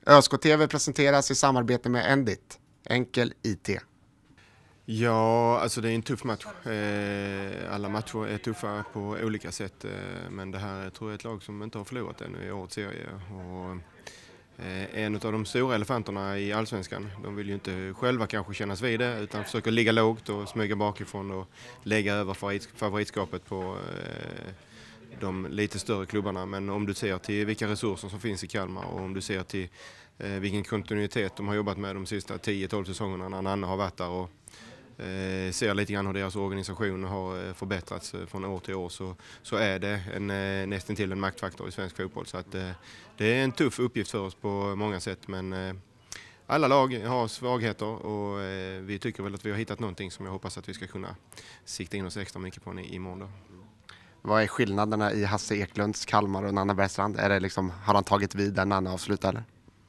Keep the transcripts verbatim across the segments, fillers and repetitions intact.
ÖSK-T V presenteras i samarbete med Endit, Enkel I T. Ja, alltså det är en tuff match. Alla matcher är tuffa på olika sätt, men det här tror jag är ett lag som inte har förlorat ännu i årets serie. Och en av de stora elefanterna i Allsvenskan, de vill ju inte själva kanske kännas vid det utan försöker ligga lågt och smyga bakifrån och lägga över favoritskapet på de lite större klubbarna. Men om du ser till vilka resurser som finns i Kalmar och om du ser till vilken kontinuitet de har jobbat med de sista tio tolv säsongerna när Nanne har varit där och Eh, ser lite grann hur deras organisation har förbättrats eh, från år till år så, så är det en, eh, nästan till en maktfaktor i svensk fotboll. Så att, eh, det är en tuff uppgift för oss på många sätt, men eh, alla lag har svagheter och eh, vi tycker väl att vi har hittat någonting som jag hoppas att vi ska kunna sikta in oss extra mycket på i, imorgon då. Vad är skillnaderna i Hasse Eklunds Kalmar och Nanne Bergstrand? Är det liksom, har han tagit vid där Nanne avslutar eller?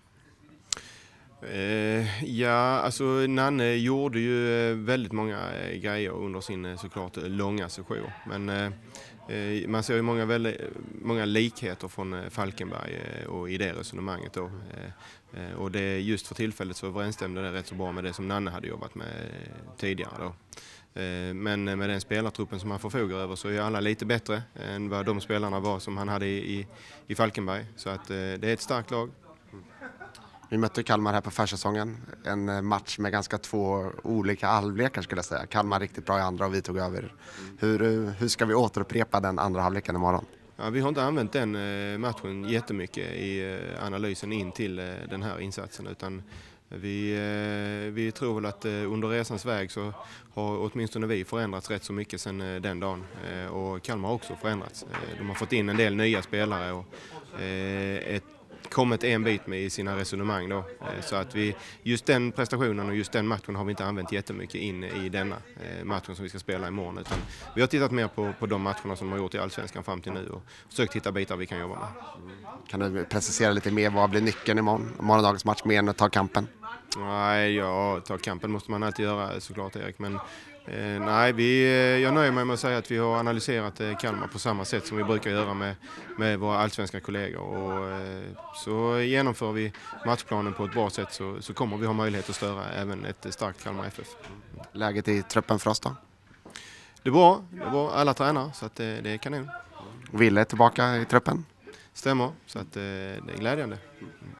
Eh, ja, alltså Nanne gjorde ju väldigt många eh, grejer under sin eh, såklart långa session. Men eh, man ser ju många, väldigt, många likheter från eh, Falkenberg eh, och i det resonemanget då. Eh, och det, just för tillfället så överensstämde det rätt så bra med det som Nanne hade jobbat med eh, tidigare då. Eh, men med den spelartruppen som han förfogar över så är alla lite bättre än vad de spelarna var som han hade i, i, i Falkenberg. Så att eh, det är ett starkt lag. Vi mötte Kalmar här på försäsongen. En match med ganska två olika halvlekar skulle jag säga. Kalmar riktigt bra i andra och vi tog över. Hur, hur ska vi återupprepa den andra halvleken imorgon? Ja, vi har inte använt den matchen jättemycket i analysen in till den här insatsen utan vi, vi tror väl att under resans väg så har åtminstone vi förändrats rätt så mycket sedan den dagen och Kalmar har också förändrats. De har fått in en del nya spelare och ett kommit en bit med i sina resonemang då. Så att vi, just den prestationen och just den matchen har vi inte använt jättemycket in i denna matchen som vi ska spela imorgon. Utan vi har tittat mer på, på de matcherna som de har gjort i Allsvenskan fram till nu och försökt hitta bitar vi kan jobba med. Kan du precisera lite mer, vad blir nyckeln imorgon? Morgondagens match mer än att ta kampen? Nej, ja, ta kampen måste man alltid göra såklart Erik, men Eh, nej, vi, jag nöjer mig med att säga att vi har analyserat eh, Kalmar på samma sätt som vi brukar göra med, med våra allsvenska kollegor. Och, eh, så genomför vi matchplanen på ett bra sätt så, så kommer vi ha möjlighet att störa även ett starkt Kalmar F F. Läget i truppen för oss då? Det är bra, det är bra. Alla tränar så att det, det är kanon. Ville tillbaka i truppen? Stämmer, så att det, det är glädjande.